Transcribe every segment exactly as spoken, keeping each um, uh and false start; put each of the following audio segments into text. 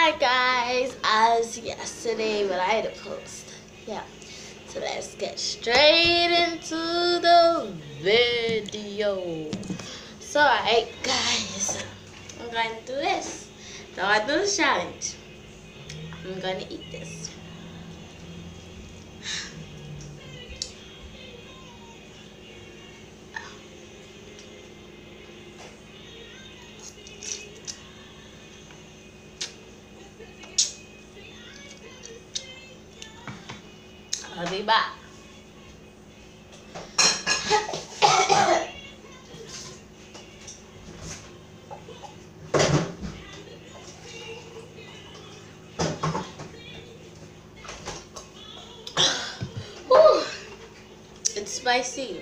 Hi guys, as yesterday when I had a post. Yeah. So let's get straight into the video. So alright guys, I'm going to do this. Now I do the challenge. I'm gonna eat this. I'll be back. Whew. It's spicy.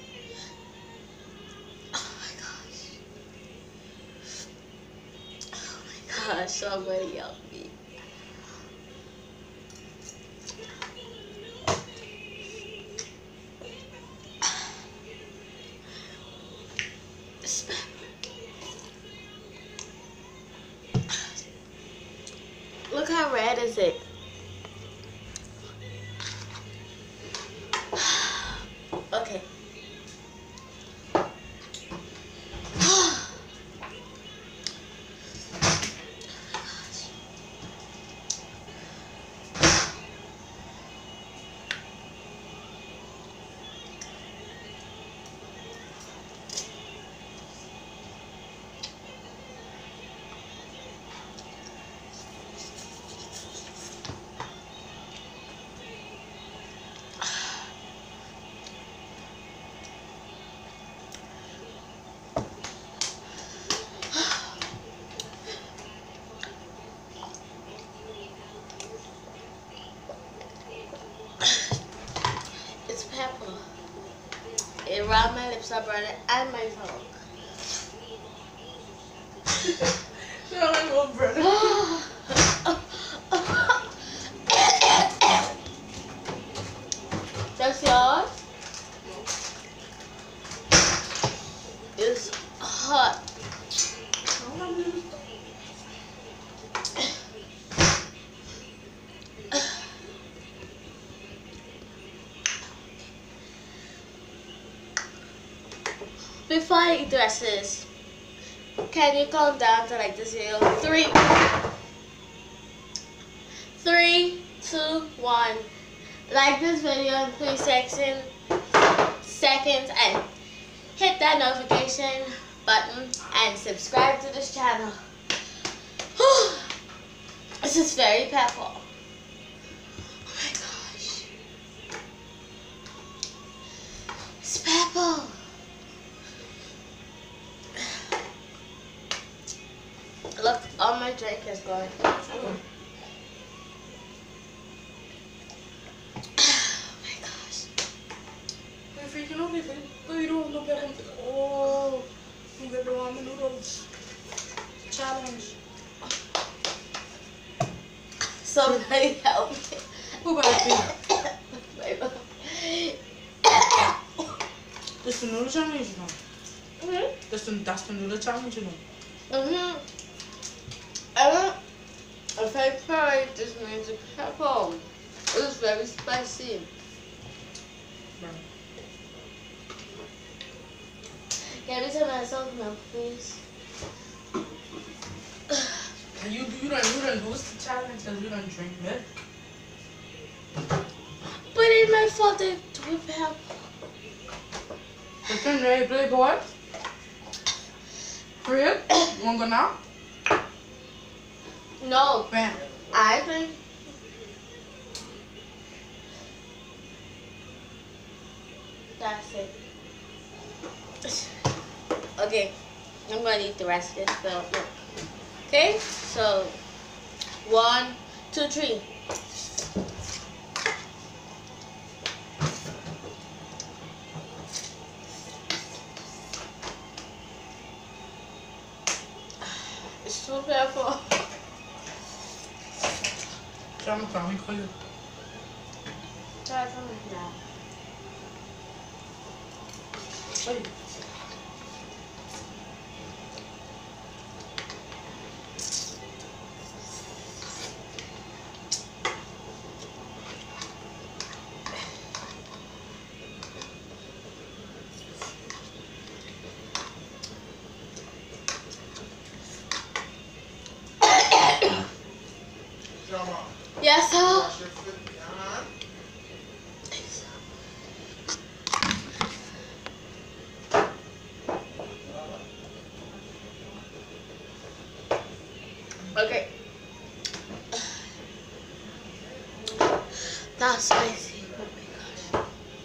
Oh my gosh. Oh my gosh, somebody help me. Look how red is it? Okay. Pepper. It around my lips, I brought it and my tongue. No, I love bread. That's yours? It's hot. Before I eat the rest of this, can you count down to like this video? Three, three, two, one. Like this video in three seconds, seconds, and hit that notification button and subscribe to this channel. This is very pepper. Oh my gosh, it's pepper. Look, all my drink is gone. Oh my gosh. Mijn vriendje nog niet, wil je doen? Nog weg om te... Oh, ik heb wel mijn noedels. Challenge. Somebody help me. Hoe gaat het? My mom. Dat is de noedel challenge dan. Mhm. Dat is de, dat is de noedel challenge dan. Mhm. I don't. If I try, this means it's pepper. It's very spicy. Right. Can you tell myself milk, please? And you, you don't, you don't lose the challenge because you don't drink milk. But it's my fault they do pepper. But then they play boy. For real? You wanna go now? No, Bam. I think. That's it. Okay, I'm gonna eat the rest of this, but no. Okay, so one, two, three. It's too pepper. Try my tongue, we call you. Try something now. Wait. Yes, sir. Wash your foot. Uh-huh. Okay. That's spicy. Oh my gosh.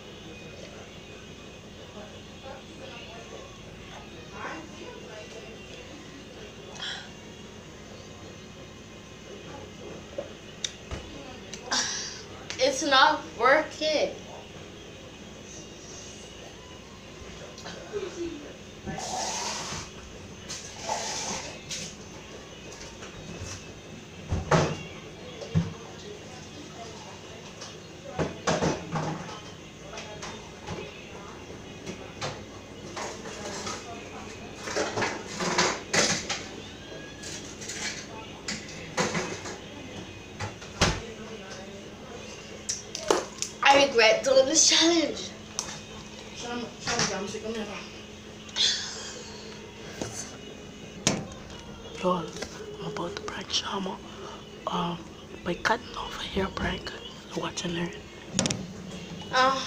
It's not working. I regret doing this challenge. Some, some sick on Y'all, I'm about to prank Shama. Um, by cutting off a hair prank. Watch and learn. Oh.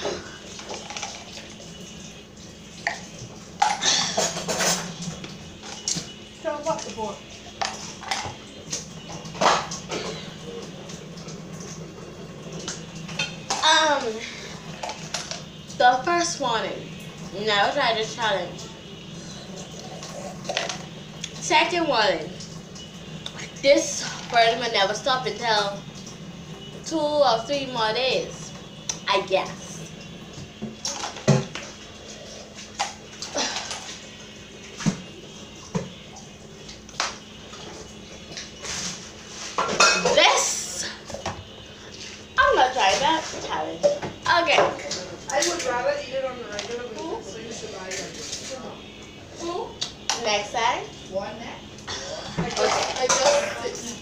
Tell what the boy. Um, the first warning, never try this challenge. Second warning, this burn will never stop until two or three more days, I guess. This, I'm not trying that challenge. Okay. I would rather eat it on a regular basis, so you should buy it. Two. Next side. One neck. I just, I just,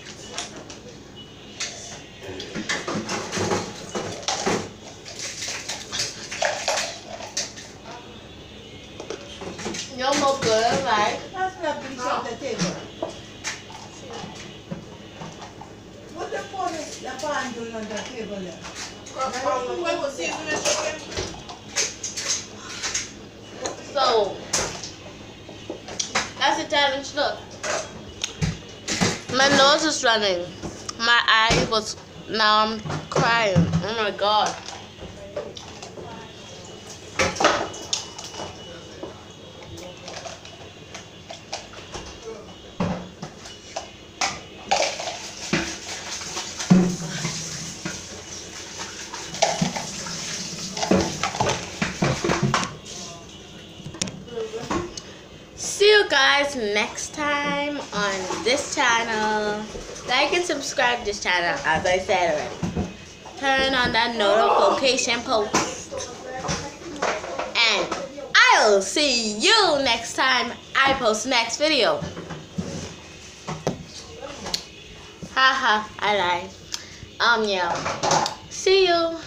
No more good, right? That's not being on the table. What the phone is the pan doing on the table there? Whoever was seasoning chicken. So, that's the challenge. Look, my nose is running. My eye was, now I'm crying. Oh my God. See you guys next time on this channel. Like and subscribe to this channel, as I said already. Turn on that notification post. And I'll see you next time I post the next video. Haha, I lied. Um, yeah. See you.